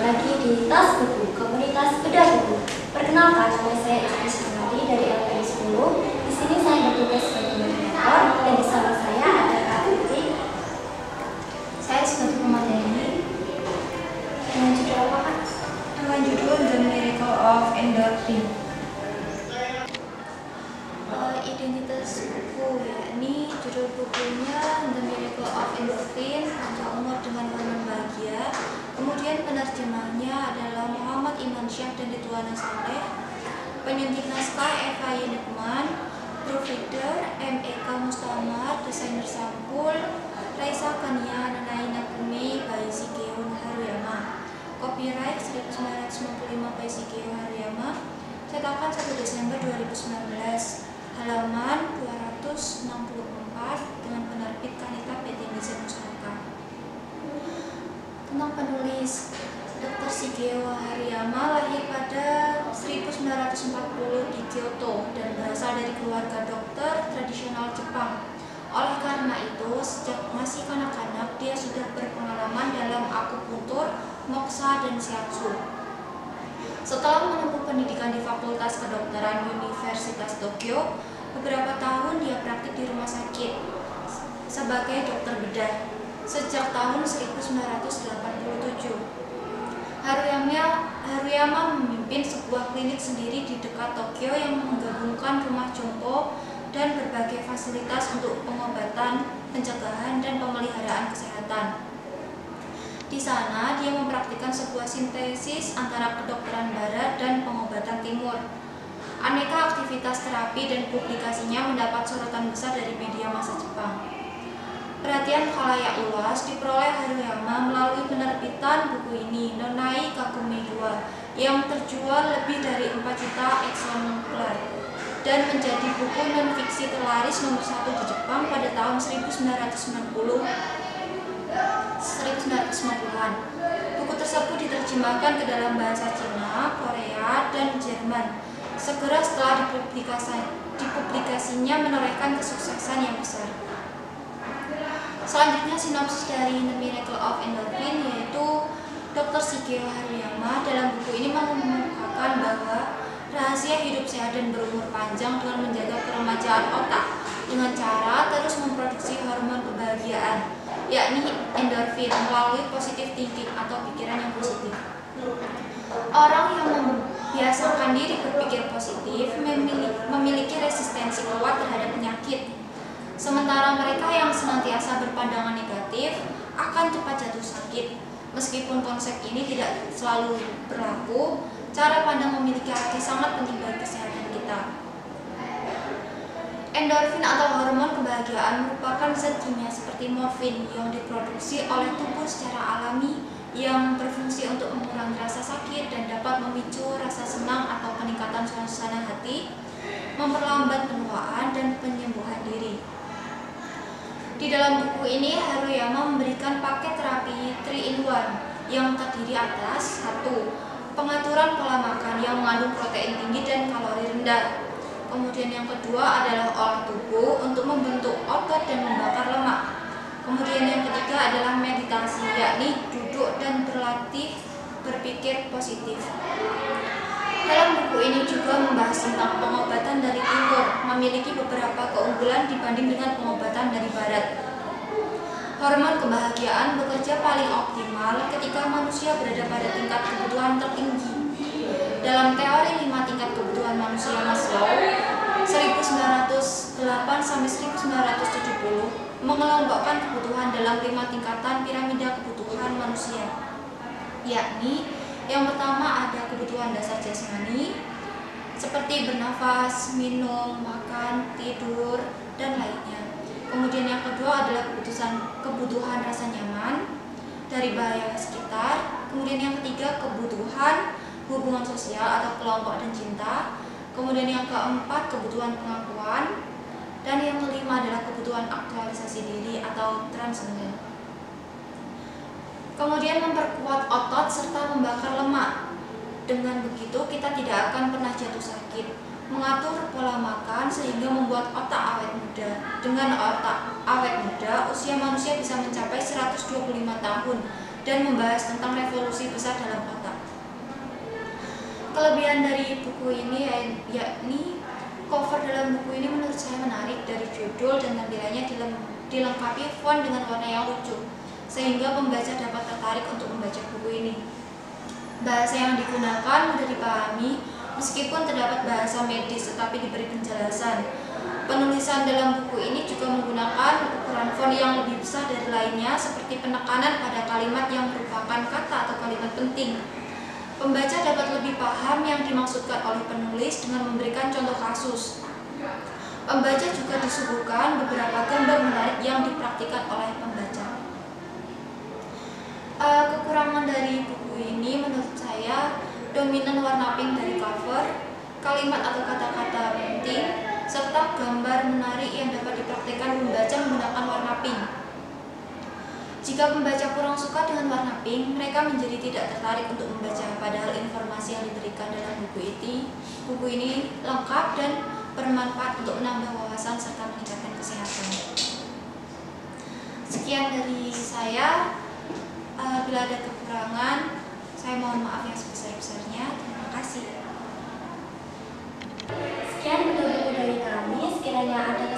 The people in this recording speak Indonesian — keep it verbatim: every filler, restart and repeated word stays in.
lagi di Tas Buku, komunitas bedah buku. Perkenalkan, nama saya Ijki Shamali dari L P I sepuluh. Di sini saya bertugas sebagai moderator dan bersama saya ada Kak Putri. Saya sebagai pemateri. Dengan judul apa, Kak? Dengan judul The Miracle of Endorphin. Uh, identitas buku, yakni judul bukunya The Miracle of Endorphin, panjang umur dengan hormon bahagia. Kemudian penerjemahnya adalah Muhammad Iman Syah dan Ridwana Saleh. Penyunting naskah Eva Yunitman, proofreader M E K Mustamar, desainer sampul Raisa Kania, Nanai Nakumi by Shigeo Haruyama. Copyright seribu sembilan ratus sembilan puluh lima by Shigeo Haruyama. Cetakan satu Desember dua ribu sembilan belas. Halaman dua ratus enam puluh empat dengan penerbit Kanita P T Nizen Pustaka. Tentang penulis, dokter Shigeo Haruyama lahir pada seribu sembilan ratus empat puluh di Kyoto dan berasal dari keluarga dokter tradisional Jepang. Oleh karena itu, sejak masih kanak-kanak dia sudah berpengalaman dalam akupuntur, moksha, dan shiatsu. Setelah menempuh pendidikan di Fakultas Kedokteran Universitas Tokyo, beberapa tahun dia praktik di rumah sakit sebagai dokter bedah sejak tahun seribu sembilan ratus delapan puluh tujuh. Haruyama, Haruyama memimpin sebuah klinik sendiri di dekat Tokyo yang menggabungkan rumah jompo dan berbagai fasilitas untuk pengobatan, pencegahan, dan pemeliharaan kesehatan. Di sana, dia mempraktikkan sebuah sintesis antara kedokteran barat dan pengobatan timur. Aneka aktivitas terapi dan publikasinya mendapat sorotan besar dari media massa Jepang. Perhatian khalayak luas diperoleh Haruyama melalui penerbitan buku ini, Nonai Kagome dua, yang terjual lebih dari empat juta eksemplar dan menjadi buku non-fiksi terlaris nomor satu di Jepang pada tahun seribu sembilan ratus sembilan puluhan. Buku tersebut diterjemahkan ke dalam bahasa Cina, Korea, dan Jerman. Segera setelah dipublikasi, dipublikasinya menorehkan kesuksesan yang besar. Selanjutnya sinopsis dari The Miracle of Endorphin, yaitu dokter Shigeo Haruyama dalam buku ini mengemukakan bahwa rahasia hidup sehat dan berumur panjang dengan menjaga keremajaan otak dengan cara terus memproduksi hormon kebahagiaan, yakni endorfin, melalui positive thinking atau pikiran yang positif. Orang yang membiasakan diri berpikir positif memiliki resistensi kuat terhadap penyakit. Sementara mereka yang senantiasa berpandangan negatif akan cepat jatuh sakit. Meskipun konsep ini tidak selalu berlaku, cara pandang memiliki arti sangat penting bagi kesehatan kita. Endorfin atau hormon kebahagiaan merupakan zat kimia seperti morfin yang diproduksi oleh tubuh secara alami yang berfungsi untuk mengurangi rasa sakit dan dapat memicu rasa senang atau peningkatan suasana hati, memperlambat penuaan dan penyembuhan diri. Di dalam buku ini, Haruyama memberikan paket terapi three in one yang terdiri atas satu. Pengaturan pola makan yang mengandung protein tinggi dan kalori rendah. Kemudian yang kedua adalah olah tubuh untuk membentuk otot dan membakar lemak. Kemudian yang ketiga adalah meditasi, yakni duduk dan berlatih berpikir positif. Dalam buku ini juga membahas tentang pengobatan dari timur, memiliki beberapa keunggulan dibanding dengan pengobatan dari barat. Hormon kebahagiaan bekerja paling optimal ketika manusia berada pada tingkat kebutuhan tertinggi. Dalam teori lima tingkat kebutuhan manusia Maslow seribu sembilan ratus delapan sampai seribu sembilan ratus tujuh puluh mengelompokkan kebutuhan dalam lima tingkatan piramida kebutuhan manusia, yakni yang pertama ada kebutuhan dasar jasmani seperti bernafas, minum, makan, tidur, dan lainnya. Kemudian yang kedua adalah kebutuhan kebutuhan rasa nyaman dari bahaya sekitar. Kemudian yang ketiga kebutuhan hubungan sosial atau kelompok dan cinta. Kemudian yang keempat kebutuhan pengakuan, dan yang kelima adalah kebutuhan aktualisasi diri atau transenden. Kemudian memperkuat otot serta membakar lemak. Dengan begitu kita tidak akan pernah jatuh sakit. Mengatur pola makan sehingga membuat otak awet muda. Dengan otak awet muda, usia manusia bisa mencapai seratus dua puluh lima tahun dan membahas tentang revolusi besar dalam kota. Kelebihan dari buku ini yakni cover dalam buku ini menurut saya menarik dari judul dan tampilannya dilengkapi font dengan warna yang lucu, sehingga pembaca dapat tertarik untuk membaca buku ini. Bahasa yang digunakan mudah dipahami, meskipun terdapat bahasa medis tetapi diberi penjelasan. Penulisan dalam buku ini juga menggunakan ukuran font yang lebih besar dari lainnya, seperti penekanan pada kalimat yang merupakan kata atau kalimat penting. Pembaca dapat lebih paham yang dimaksudkan oleh penulis dengan memberikan contoh kasus. Pembaca juga disuguhkan beberapa gambar menarik yang dipraktikkan oleh pembaca. Uh, kekurangan dari buku ini menurut saya dominan warna pink dari cover, kalimat atau kata-kata penting, serta gambar menarik yang dapat dipraktikkan membaca menggunakan warna pink. Jika pembaca kurang suka dengan warna pink, mereka menjadi tidak tertarik untuk membaca, padahal informasi yang diberikan dalam buku ini, buku ini lengkap dan bermanfaat untuk menambah wawasan serta meningkatkan kesehatan. Sekian dari saya. Uh, bila ada kekurangan, saya mohon maaf yang sebesar-besarnya. Terima kasih. Sekian buku dari kami. Sekiranya ada